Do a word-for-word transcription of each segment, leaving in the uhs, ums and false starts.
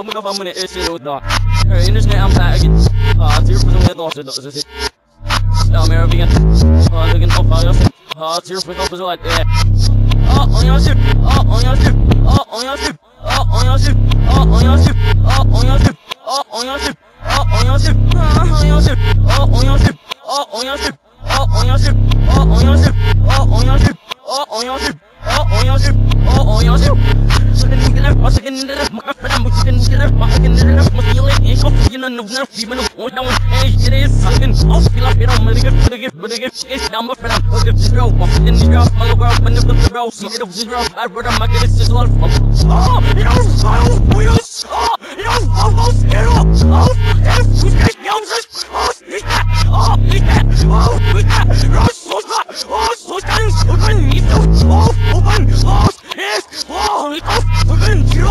mga pa mo na issue da. Inis na ang tagin. Ah, tiyo pa sa mga dosa dosa si. Sa American. Ah, lagin ko pa yun. Ah, tiyo pa sa mga eh. Ah, on your ship. Ah, on your ship. Ah, on your ship. Ah, on your ship. Ah, on your ship. Ah, on your ship. Ah, on your ship. Ah, on your ship. Ah, on your ship. Ah, on your ship. Ah, on your ship. Ah, on your ship. Ah, on your ship. Ah, on your ship. Ah, on your ship. Ah, on your ship. Ah, on your ship. Sakin nila, masakin nila, makapala mo sakin nila, makakin nila, masilit, ikaw, ginanong na, gimanong, unang, eh, it is, sakin, oh, sila, pero, maligit, maligit, maligit, is, number, pero, maligit, zero, masakin nila, malawa, manipot, zero, singit, zero, bad, brother, makilis, is all, oh, yes, oh, yes, oh, yes, oh, oh, zero, oh, yes, yes, yes, oh, yeah, oh, yeah, oh, yeah, Ross, oh, oh, so, so, open, oh, open, oh, yes, oh, it's open, zero,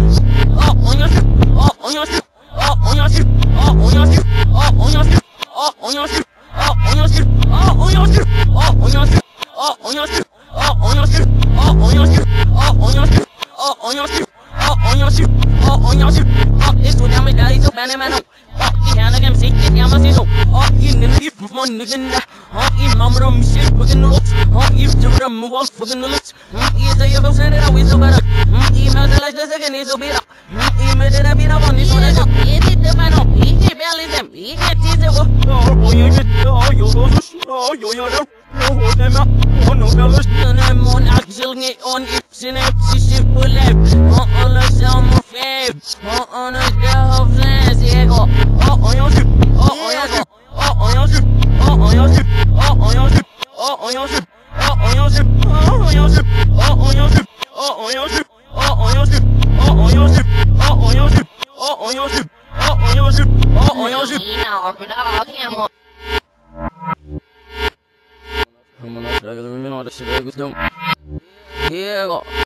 oh, on your ship, oh, on your ship, oh, on your ship, oh, on your ship, oh, on your ship, oh, on your ship, oh, on your ship, oh, on your ship, oh, on your ship, oh, on your ship, oh, on your ship, oh, on your ship, oh, on your ship, oh, on your ship, oh, on your ship, oh, on your ship, oh, it's so damn it, it's so bad, man, oh, he had a game, see, get down, see, so, oh, he never give one nigga, oh, he mamma, me shit, fucking the looks, oh, he used to run my walls, fucking the looks, he is a young said it, always so better, he made it like the second, he's so better, he made it a bit of one, he's so better, he did the man, he did belly them, he did tease it, oh, oh, you did, oh, you go, oh, you, you, you, no, them up, oh, no, fellas, and I'm on axle, on ips, and ips, shit, pull up, oh, all the sound of fame, oh, on the day of lands, yeah, go, oh, on your ship, oh, on your ship, oh, on your ship, oh, on your ship, oh, on your ship, oh, on your ship, oh, on your ship, oh, on your ship, oh, on your ship, oh, on your ship, oh, on your ship, oh, on your ship, oh, on your ship, oh, on your ship, oh, on your ship, oh, on your ship. I'm gonna try to remember all the shit I was doing. Here, go.